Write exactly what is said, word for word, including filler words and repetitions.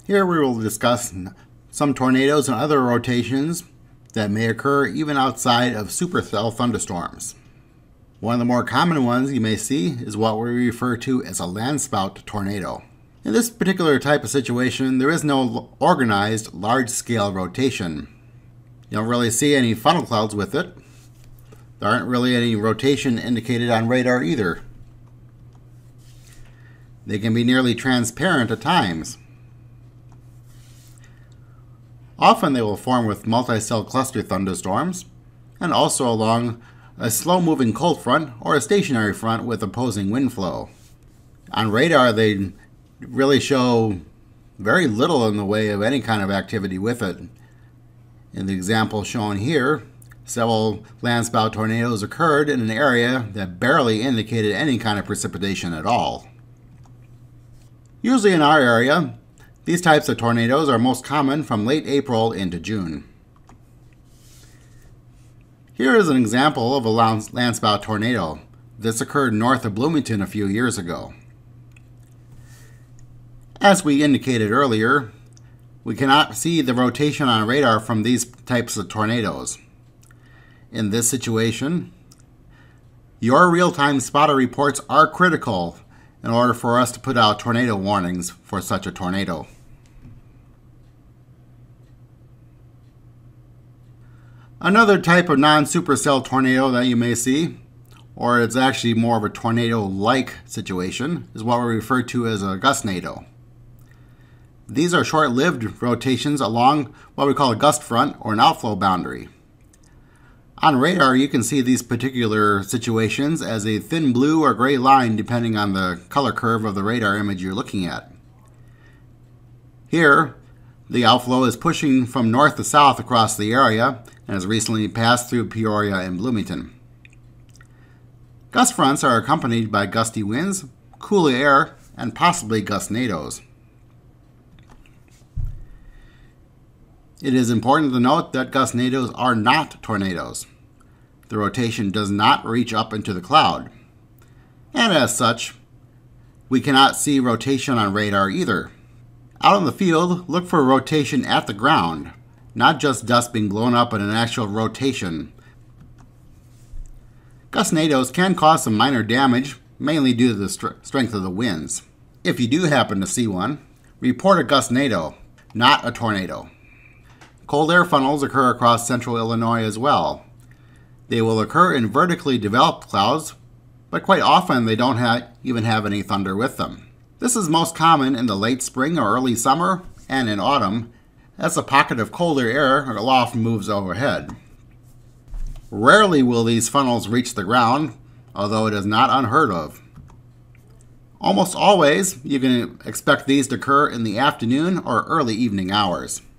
Here we will discuss some tornadoes and other rotations that may occur even outside of supercell thunderstorms. One of the more common ones you may see is what we refer to as a landspout tornado. In this particular type of situation, there is no organized large-scale rotation. You don't really see any funnel clouds with it. There aren't really any rotation indicated on radar either. They can be nearly transparent at times. Often they will form with multi-cell cluster thunderstorms, and also along a slow-moving cold front or a stationary front with opposing wind flow. On radar, they really show very little in the way of any kind of activity with it. In the example shown here, several landspout tornadoes occurred in an area that barely indicated any kind of precipitation at all. Usually in our area, these types of tornadoes are most common from late April into June. Here is an example of a landspout tornado. This occurred north of Bloomington a few years ago. As we indicated earlier, we cannot see the rotation on radar from these types of tornadoes. In this situation, your real-time spotter reports are critical in order for us to put out tornado warnings for such a tornado. Another type of non-supercell tornado that you may see, or it's actually more of a tornado-like situation, is what we refer to as a Gustnado. These are short-lived rotations along what we call a gust front or an outflow boundary. On radar, you can see these particular situations as a thin blue or gray line depending on the color curve of the radar image you're looking at. Here, the outflow is pushing from north to south across the area and has recently passed through Peoria and Bloomington. Gust fronts are accompanied by gusty winds, cooler air, and possibly gustnados. It is important to note that gustnados are not tornadoes. The rotation does not reach up into the cloud. And as such, we cannot see rotation on radar either. Out in the field, look for rotation at the ground, not just dust being blown up in an actual rotation. Gustnados can cause some minor damage, mainly due to the st- strength of the winds. If you do happen to see one, report a gustnado, not a tornado. Cold air funnels occur across central Illinois as well. They will occur in vertically developed clouds, but quite often they don't ha- even have any thunder with them. This is most common in the late spring or early summer and in autumn, as a pocket of colder air aloft moves overhead. Rarely will these funnels reach the ground, although it is not unheard of. Almost always, you can expect these to occur in the afternoon or early evening hours.